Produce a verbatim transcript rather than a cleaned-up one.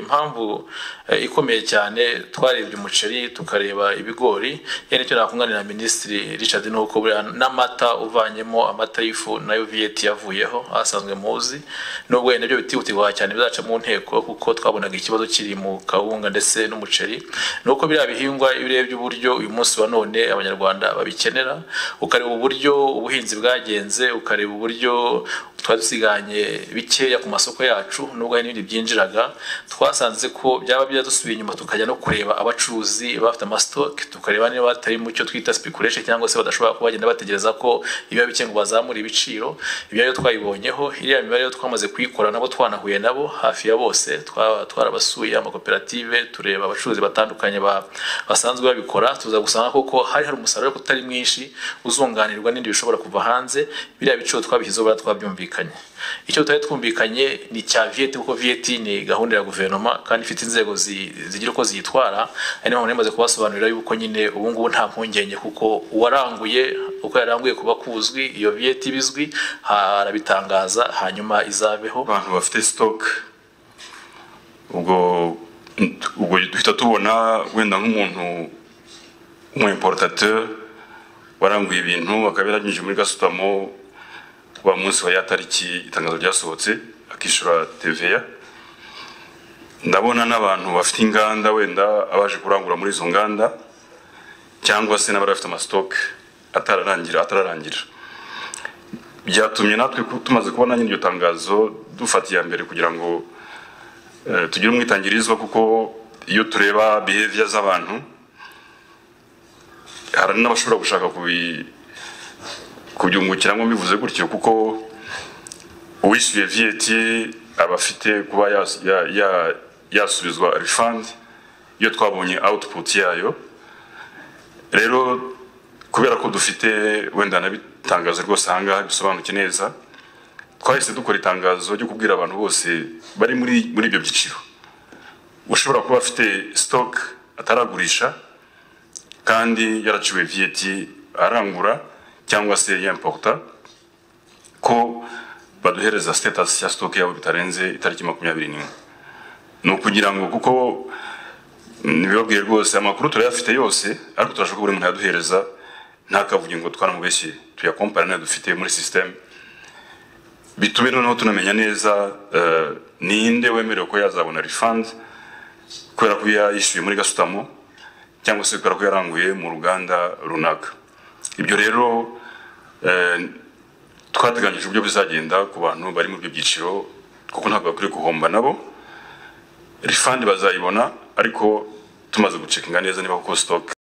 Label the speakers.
Speaker 1: impamvu ikomeye cyane twarebye umuceri tukareba ibigori yani cyo nakunganira Minisitiri Richard nuko n'amata uvanyemo amata y'ifu nayo V A T yavuyeho asanzwe muzi nubwo nabyo bitihutirwa cyane bizaca mu nteko kuko twabonaga ikibazo kiri mu kawunga ndetse n'umuceri nuko biriya bihingwa ibirebye uburyo uyu munsi wa none abanyarwanda babikenera ukareba uburyo ubuhinzi bwagenze ukareba uburyo twadusiganye bikeya ku masoko yacu nubwo hari n'ibindi byinjiraga twasanze ko byaba byadusubiye inyuma tukajya no kureba abacuruzi bafite amastock tukareba niba batari mu cyo twita speculation cyangwa se badashobora kuba bagenda bategereza ko ibiba bike ngo bazamura ibiciro ibyo rero twayibonyeho iriya mibare yo twamaze kuyikora nabo twanahuye nabo hafi ya bose twarabasuye amakoperative tureba abacuruzi batandukanye basanzwe babikora tuza gusanga koko hari hari umusaruro kutari mwinshi uzunganirwa n'indi bishobora kuva hanze biriya biciro twabishyizeho bara twabyumvikanye icyo tutari twumvikanye ni cya V A T kuko V A T ni gahunda ya guverinoma kandi ifite inzego zigira uko ziyitwara ari naho nemaze kubasobanurira yuko nyine ubu ngubu nta mpungenge kuko uwaranguye uko yaranguye kuba kuzwi iyo V A T bizwi harabitangaza hanyuma izabeho
Speaker 2: abantu bafite stock ubwo ubwo duhita tubona wenda nk'umuntu umu importateur waranguye ibintu akabiragije muri gasutamo wa munsi wa yatariki itangazo ryasohotse akishura T V A ndabona n'abantu bafite inganda wenda abaje kurangura muri izo nganda cyangwa se n'abari bafite amastock atararangira atararangira byatumye natwe tumaze kubona nyine iryo tangazo dufatiye mbere kugira ngo uh, tugire umwitangirizwa kuko iyo tureba behavior z'abantu hari n'abashobora gushaka kubi kubyungukira ngo bivuze gutyo kuko uwishyuye V A T abafite kuba yasubizwa ya, ya refund iyo twabonye output yayo rero kubera ko dufite wenda nabitangazo rwose hanga bisobanuke neza twahise dukora itangazo ryo kubwira abantu bose bari muri muri ibyo byiciro ushobora kuba afite stock ataragurisha kandi yaraciwe V A T arangura cyangwa se y'importa ko baduhereza status ya stock yabo bitarenze itariki makumyabiri n'imwe no kugira ngo kuko nibabwiye rwose amakuru turayafite yose ariko turashaka buri muntu yaduhereza nta kavuye ngo twaramubeshye tuya compare dufite muri system bitume noneho tunamenya neza uh, ninde wemerewe ko yazabona refund kubera ko yishyuye muri gasutamo cyangwa se kubera ko yaranguye mu ruganda runaka ibyo rero eh twateganyije uburyo bizagenda ku bantu bari mu byo byiciro kuko ntabwo bakwiye guhomba nabo refund bazayibona ariko tumaze gucekinga neza niba ko stock